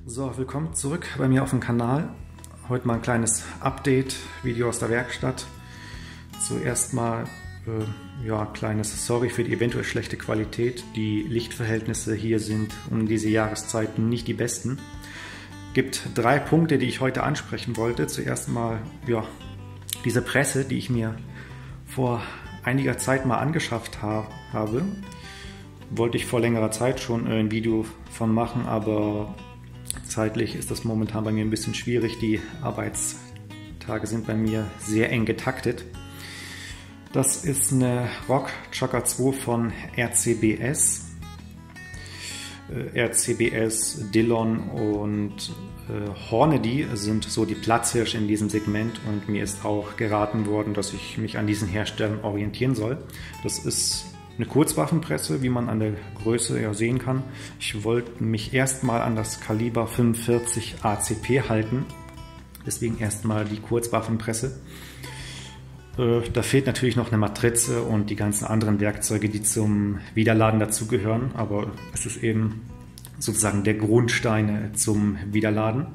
So, willkommen zurück bei mir auf dem Kanal. Heute mal ein kleines Update-Video aus der Werkstatt. Zuerst mal kleines Sorry für die eventuell schlechte Qualität. Die Lichtverhältnisse hier sind um diese Jahreszeit nicht die besten. Gibt 3 Punkte, die ich heute ansprechen wollte. Zuerst mal diese Presse, die ich mir vor einiger Zeit mal angeschafft habe. Wollte ich vor längerer Zeit schon ein Video von machen, aber zeitlich ist das momentan bei mir ein bisschen schwierig. Die Arbeitstage sind bei mir sehr eng getaktet. Das ist eine ROG Chakra 2 von RCBS. RCBS, Dillon und Hornady sind so die Platzhirsche in diesem Segment, und mir ist auch geraten worden, dass ich mich an diesen Herstellern orientieren soll. Das ist eine Kurzwaffenpresse, wie man an der Größe ja sehen kann. Ich wollte mich erstmal an das Kaliber 45 ACP halten, deswegen erstmal die Kurzwaffenpresse. Da fehlt natürlich noch eine Matrize und die ganzen anderen Werkzeuge, die zum Wiederladen dazugehören, aber es ist eben sozusagen der Grundstein zum Wiederladen.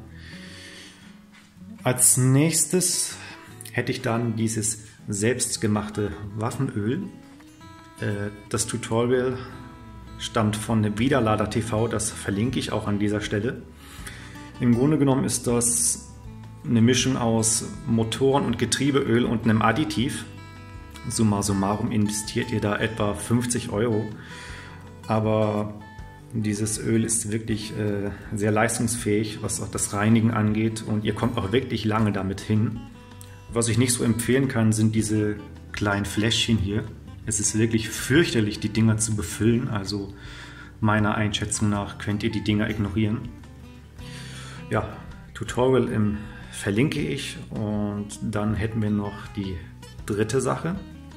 Als nächstes hätte ich dann dieses selbstgemachte Waffenöl. Das Tutorial stammt von Wiederlader TV, das verlinke ich auch an dieser Stelle. Im Grunde genommen ist das eine Mischung aus Motoren- und Getriebeöl und einem Additiv. Summa summarum investiert ihr da etwa 50 €. Aber dieses Öl ist wirklich sehr leistungsfähig, was auch das Reinigen angeht, und ihr kommt auch wirklich lange damit hin. Was ich nicht so empfehlen kann, sind diese kleinen Fläschchen hier. Es ist wirklich fürchterlich, die Dinger zu befüllen, also meiner Einschätzung nach könnt ihr die Dinger ignorieren. Ja, Tutorial verlinke ich, und dann hätten wir noch die dritte Sache.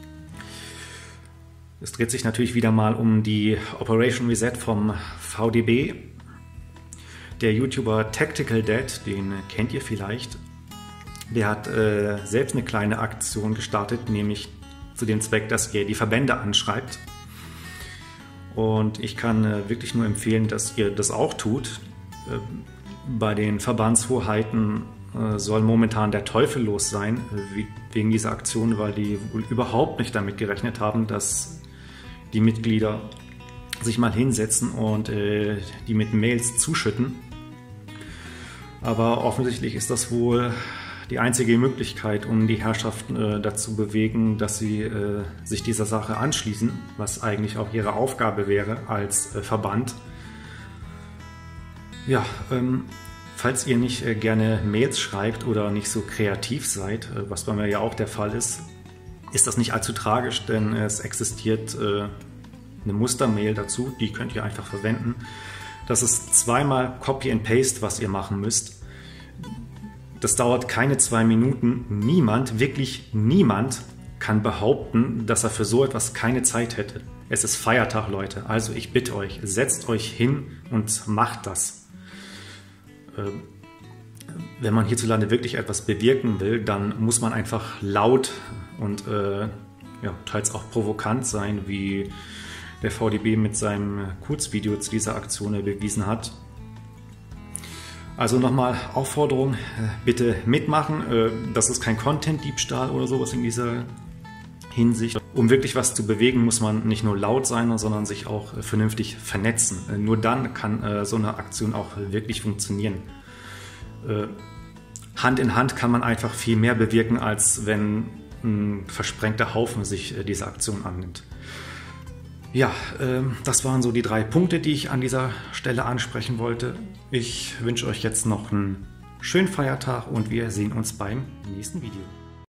Es dreht sich natürlich wieder mal um die Operation Reset vom VDB. Der YouTuber Tactical Dad, den kennt ihr vielleicht, der hat selbst eine kleine Aktion gestartet, nämlich zu dem Zweck, dass ihr die Verbände anschreibt. Und ich kann wirklich nur empfehlen, dass ihr das auch tut. Bei den Verbandshoheiten soll momentan der Teufel los sein wegen dieser Aktion, weil die wohl überhaupt nicht damit gerechnet haben, dass die Mitglieder sich mal hinsetzen und die mit Mails zuschütten. Aber offensichtlich ist das wohl die einzige Möglichkeit, um die Herrschaften dazu bewegen, dass sie sich dieser Sache anschließen, was eigentlich auch ihre Aufgabe wäre als Verband. Ja, falls ihr nicht gerne Mails schreibt oder nicht so kreativ seid, was bei mir ja auch der Fall ist, ist das nicht allzu tragisch, denn es existiert eine Mustermail dazu, die könnt ihr einfach verwenden. Das ist zweimal Copy and Paste, was ihr machen müsst. Das dauert keine 2 Minuten. Niemand, wirklich niemand, kann behaupten, dass er für so etwas keine Zeit hätte. Es ist Feiertag, Leute. Also ich bitte euch, setzt euch hin und macht das. Wenn man hierzulande wirklich etwas bewirken will, dann muss man einfach laut und teils auch provokant sein, wie der VDB mit seinem Kurzvideo zu dieser Aktion bewiesen hat. Also nochmal Aufforderung, bitte mitmachen. Das ist kein Content-Diebstahl oder sowas in dieser Hinsicht. Um wirklich was zu bewegen, muss man nicht nur laut sein, sondern sich auch vernünftig vernetzen. Nur dann kann so eine Aktion auch wirklich funktionieren. Hand in Hand kann man einfach viel mehr bewirken, als wenn ein versprengter Haufen sich dieser Aktion annimmt. Ja, das waren so die 3 Punkte, die ich an dieser Stelle ansprechen wollte. Ich wünsche euch jetzt noch einen schönen Feiertag und wir sehen uns beim nächsten Video.